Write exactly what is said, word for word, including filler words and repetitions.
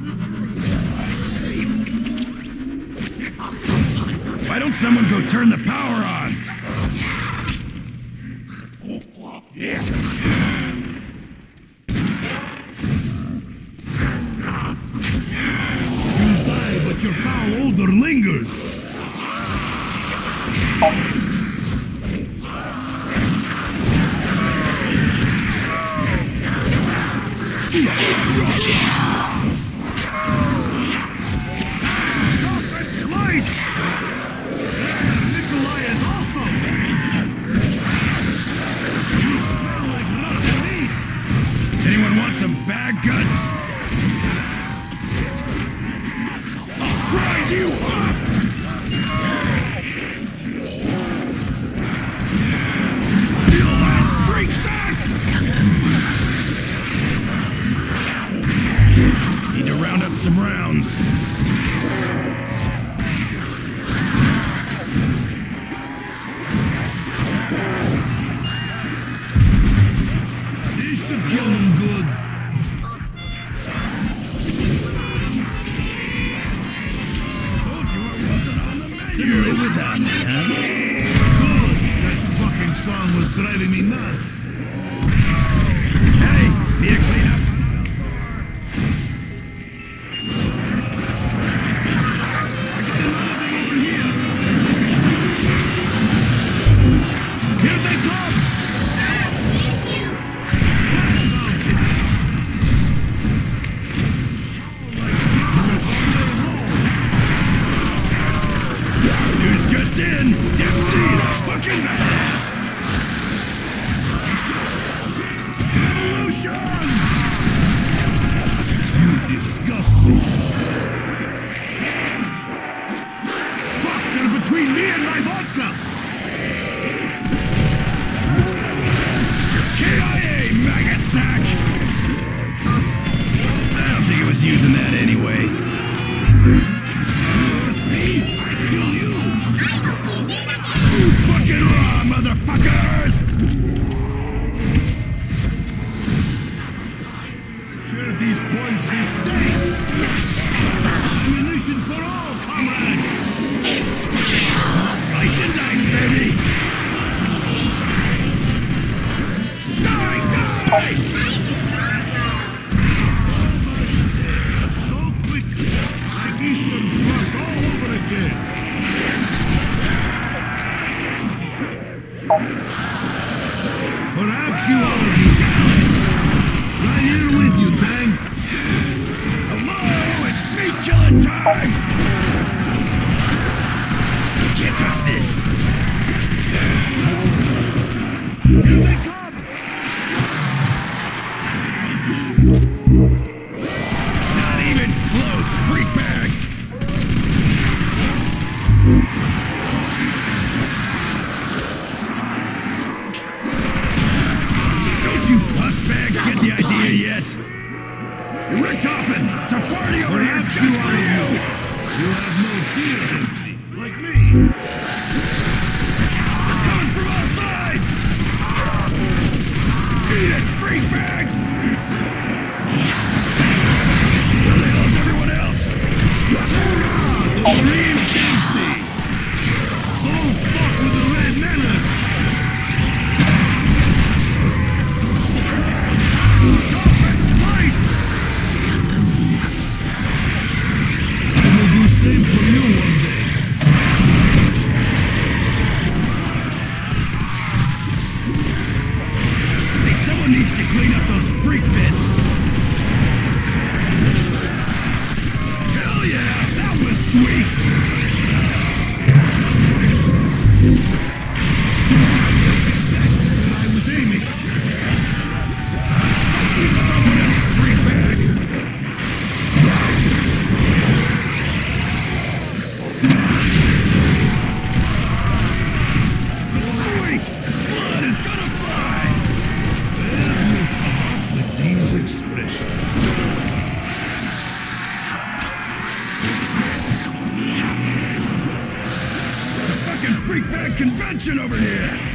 Why don't someone go turn the power on? Yeah. You die, but your foul odor lingers. Chocolate slice! Nikolai is awesome! You smell like rotten meat! Anyone want some bag guts? I'll grind you up! Feel that freak sack! Need to round up some rounds. This should kill him good. Told you I wasn't on the menu. You live without me, huh? Good. That fucking song was driving me nuts. Hey, need to clean up? Just in! Dempsey's fucking ass! Evolution! You disgust me. Fuck, they're between me and my vodka! K I A, maggot sack! I don't think it was using that anyway. I kill you! You fucking raw, motherfuckers! Share these points and stay! Ammunition for all, comrades! Slice and dice, baby! Die, die! So quickly, like Eastern Front all over again! Perhaps you already saw it. Right here with you, Tang. Hello, it's meat killing time! You can't touch this. Here they come! Not even close, freak bag! You puss bags get the idea yet? Richtofen! It's a party over here just you for you! You have no fear, Dempsey, like me! They're coming from all sides! Eat it, freak bags! Where the hell's everyone else? The Marine Dempsey! Don't fuck with the Red Menace! Chocolate slice! I will do same for you one day. Hey, someone needs to clean up those freak bits. Hell yeah, that was sweet! I was aiming. Eat someone else, freak bag! Sweet! Blood is gonna fly! There you come up with these expressions. It's a fucking freak bag convention over here!